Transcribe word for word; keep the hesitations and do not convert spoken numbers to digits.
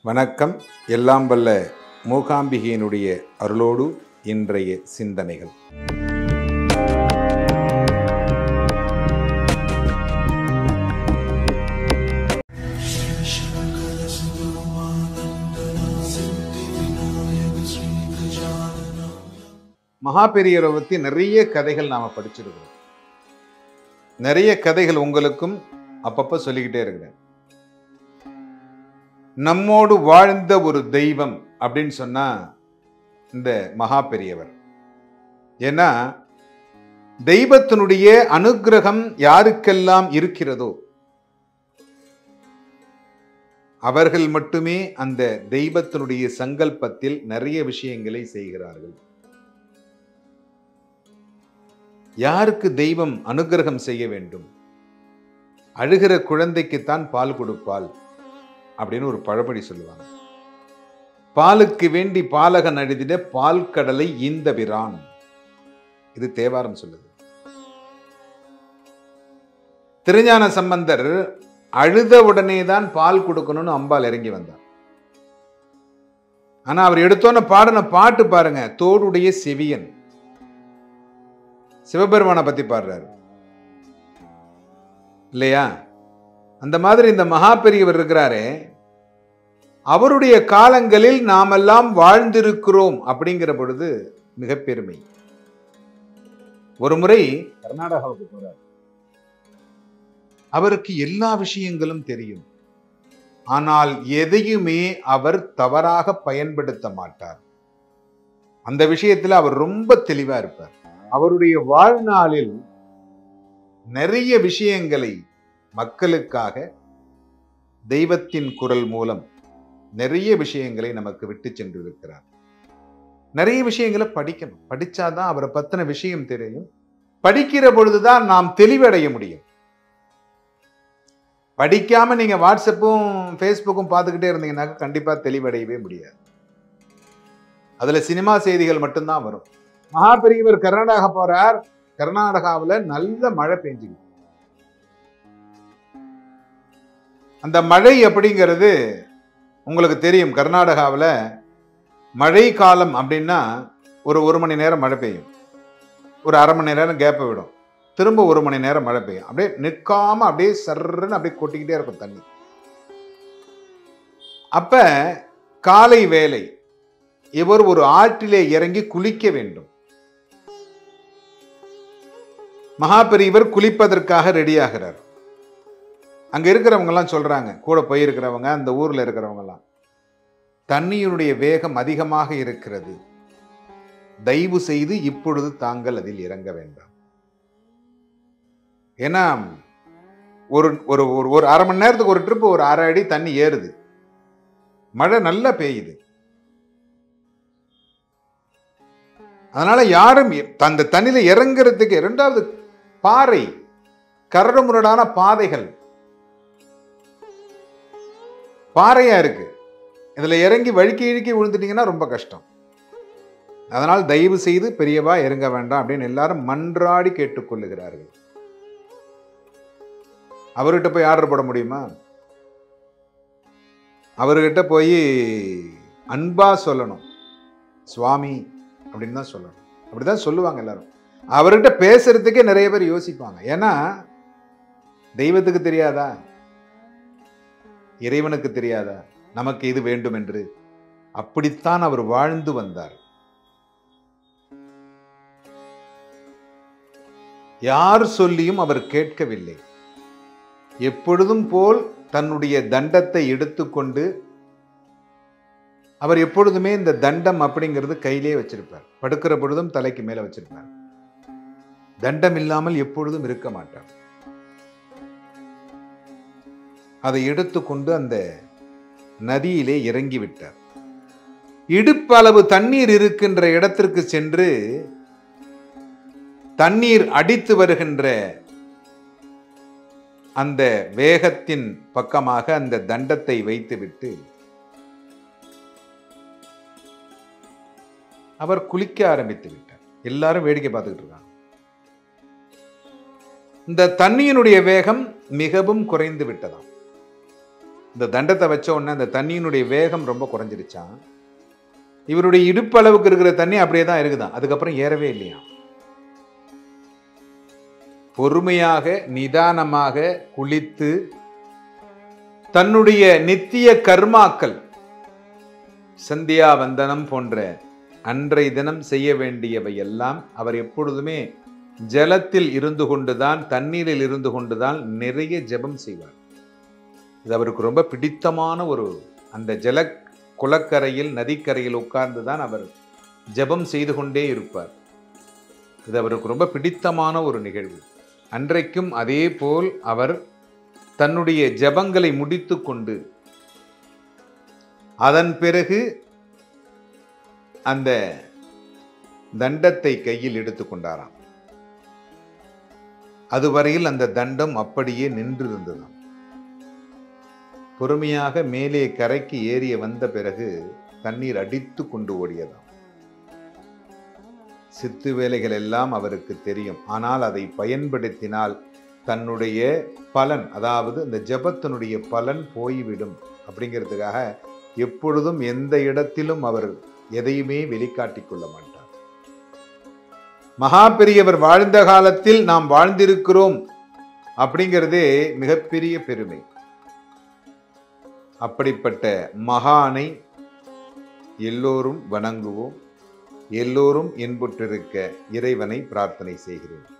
வணக்கம். எல்லாம் வல்ல மூகாம்பிகையினுடைய அருளோடு இன்றைய சிந்தனைகள். மகாபெரியரை பற்றி நிறைய கதைகள் நாம படிச்சிருக்கிறோம். நிறைய கதைகள் உங்களுக்கும் அப்பப்ப சொல்லிக்கிட்டே இருக்கிறேன். நம்மோடு வாழ்ந்த ஒரு தெய்வம் அப்படின்னு சொன்னா இந்த மகா பெரியவர். ஏன்னா தெய்வத்தினுடைய அனுக்கிரகம் யாருக்கெல்லாம் இருக்கிறதோ அவர்கள் மட்டுமே அந்த தெய்வத்தினுடைய சங்கல்பத்தில் நிறைய விஷயங்களை செய்கிறார்கள். யாருக்கு தெய்வம் அனுக்கிரகம் செய்ய வேண்டும்? அழுகிற குழந்தைக்குத்தான் பால் கொடுப்பாள் அப்படின்னு ஒரு பழமொழி சொல்லுவாங்க. பாலுக்கு வேண்டி பாலகன் அழுதிட பால் கடலை ஈந்த பிரான், இது தேவாரம் சொல்லுது. திருஞான சம்பந்தர் அழுத உடனே தான் பால் கொடுக்கணும்னு அம்பாள் இறங்கி வந்தார். ஆனா அவர் எடுத்தோன்னு பாடின பாட்டு பாருங்க, தோடுடைய செவியன். சிவபெருமானை பத்தி பாடுறாரு இல்லையா? அந்த மாதிரி இந்த மகா பெரியவர் இருக்கிறாரே, அவருடைய காலங்களில் நாமெல்லாம் வாழ்ந்திருக்கிறோம் அப்படிங்கிற பொழுது மிக பெருமை. ஒரு முறை கர்நாடகாவுக்கு போறார். அவருக்கு எல்லா விஷயங்களும் தெரியும். ஆனால் எதையுமே அவர் தவறாக பயன்படுத்த மாட்டார். அந்த விஷயத்தில் அவர் ரொம்ப தெளிவா இருப்பார். அவருடைய வாழ்நாளில் நிறைய விஷயங்களை மக்களுக்காக தெய்வத்தின் குரல் மூலம் நிறைய விஷயங்களை நமக்கு விட்டு சென்று இருக்கிறார். நிறைய விஷயங்களை படிக்கணும். படிச்சாதான் அவரை பத்தின விஷயம் தெரியும். படிக்கிற பொழுதுதான் நாம் தெளிவடைய முடியும். படிக்காம நீங்க வாட்ஸ்அப்பும் பேஸ்புக்கும் பார்த்துக்கிட்டே இருந்தீங்கன்னாக்க கண்டிப்பா தெளிவடையவே முடியாது. அதுல சினிமா செய்திகள் மட்டும்தான் வரும். மகா பெரியவர் கர்நாடகா போறார். கர்நாடகாவில் நல்ல மழை பெஞ்சுது. அந்த மழை அப்படிங்கிறது உங்களுக்கு தெரியும். கர்நாடகாவில் மழை காலம் அப்படின்னா ஒரு ஒரு மணி நேரம் மழை பெய்யும், ஒரு அரை மணி நேரம் கேப்பை விடும், திரும்ப ஒரு மணி நேரம் மழை பெய்யும். அப்படியே நிற்காம அப்படியே சர்ன்னு அப்படியே கொட்டிக்கிட்டே இருக்கும் தண்ணி. அப்ப காலை வேலை இவர் ஒரு ஆற்றிலே இறங்கி குளிக்க வேண்டும். மகா பெரியவர் குளிப்பதற்காக ரெடி ஆகிறார். அங்க இருக்கிறவங்க எல்லாம் சொல்றாங்க, கூட போயிருக்கிறவங்க, அந்த ஊர்ல இருக்கிறவங்க எல்லாம், தண்ணீருடைய வேகம் அதிகமாக இருக்கிறது, தயவு செய்து இப்பொழுது தாங்கள் அதில் இறங்க வேண்டாம். ஏன்னா ஒரு ஒரு ஒரு அரை மணி நேரத்துக்கு ஒரு ட்ரிப் ஒரு அரை அடி தண்ணி ஏறுது, மழை நல்லா பெய்யுது. அதனால யாரும் அந்த தண்ணியில இறங்குறதுக்கு, இரண்டாவது பாறை, கரடுமுரடான பாதைகள், பாறையா இருக்கு, இதுல இறங்கி வழுக்கி இழுக்கி விழுந்துட்டீங்கன்னா ரொம்ப கஷ்டம். அதனால் தயவு செய்து பெரியவா இறங்க வேண்டாம் அப்படின்னு எல்லாரும் மன்றாடி கேட்டுக்கொள்ளுகிறார்கள். அவர்கிட்ட போய் ஆர்டர் போட முடியுமா? அவர்கிட்ட போய் அன்பா சொல்லணும், சுவாமி அப்படின்னு தான் சொல்லணும். அப்படிதான் சொல்லுவாங்க எல்லாரும். அவர்கிட்ட பேசுறதுக்கே நிறைய பேர் யோசிப்பாங்க. ஏன்னா தெய்வத்துக்கு தெரியாதா, இறைவனுக்கு தெரியாதா நமக்கு இது வேண்டும் என்று? அப்படித்தான் அவர் வாழ்ந்து வந்தார். யார் சொல்லியும் அவர் கேட்கவில்லை. எப்பொழுதும் போல் தன்னுடைய தண்டத்தை எடுத்துக்கொண்டு, அவர் எப்பொழுதுமே இந்த தண்டம் அப்படிங்கிறது கையிலே வச்சிருப்பார். படுக்கிற பொழுதும் தலைக்கு மேல வச்சிருப்பார். தண்டம் இல்லாமல் எப்பொழுதும் இருக்க மாட்டார். அதை எடுத்துக்கொண்டு அந்த நதியிலே இறங்கி விட்டார். இடுப்பளவு தண்ணீர் இருக்கின்ற இடத்திற்கு சென்று தண்ணீர் அடித்து வருகின்ற அந்த வேகத்தின் பக்கமாக அந்த தண்டத்தை வைத்துவிட்டு அவர் குளிக்க ஆரம்பித்து விட்டார். எல்லாரும் வேடிக்கை பார்த்துக்கிட்டு இருக்காங்க. இந்த தண்ணியினுடைய வேகம் மிகவும் குறைந்து விட்டதாம். இந்த தண்டத்தை வச்ச உடனே அந்த தண்ணியினுடைய வேகம் ரொம்ப குறைஞ்சிருச்சான். இவருடைய இடுப்பளவுக்கு இருக்கிற தண்ணி அப்படியே தான் இருக்குதான். அதுக்கப்புறம் ஏறவே இல்லையா. பொறுமையாக நிதானமாக குளித்து தன்னுடைய நித்திய கர்மாக்கள் சந்தியா வந்தனம் போன்ற அன்றைய தினம் செய்ய வேண்டியவை எல்லாம் அவர் எப்பொழுதுமே ஜலத்தில் இருந்து கொண்டுதான், தண்ணீரில் இருந்து கொண்டுதான் நிறைய ஜெபம் செய்வார். இது அவருக்கு ரொம்ப பிடித்தமான ஒரு, அந்த ஜல குளக்கரையில் நதிக்கரையில் உட்கார்ந்து தான் அவர் ஜெபம் செய்து கொண்டே இருப்பார். இது அவருக்கு ரொம்ப பிடித்தமான ஒரு நிகழ்வு. அன்றைக்கும் அதே போல் அவர் தன்னுடைய ஜெபங்களை முடித்து கொண்டு அதன் பிறகு அந்த தண்டத்தை கையில் எடுத்துக்கொண்டாராம். அதுவரையில் அந்த தண்டம் அப்படியே நின்றிருந்ததாம். பொறுமையாக மேலே கரைக்கு ஏறிய வந்த பிறகு தண்ணீர் அடித்து கொண்டு ஓடியதாம். சித்து வேலைகள் எல்லாம் அவருக்கு தெரியும். ஆனால் அதை பயன்படுத்தினால் தன்னுடைய பலன், அதாவது அந்த ஜெபத்தினுடைய பலன் போய்விடும் அப்படிங்கிறதுக்காக எப்பொழுதும் எந்த இடத்திலும் அவர் எதையுமே வெளிக்காட்டிக் கொள்ள மாட்டார். மகா பெரியவர் வாழ்ந்த காலத்தில் நாம் வாழ்ந்திருக்கிறோம் அப்படிங்கிறதே மிகப்பெரிய பெருமை. அப்படிப்பட்ட மகானை எல்லோரும் வணங்குவோம். எல்லோரும் இன்புற்றிருக்க இறைவனை பிரார்த்தனை செய்கிறோம்.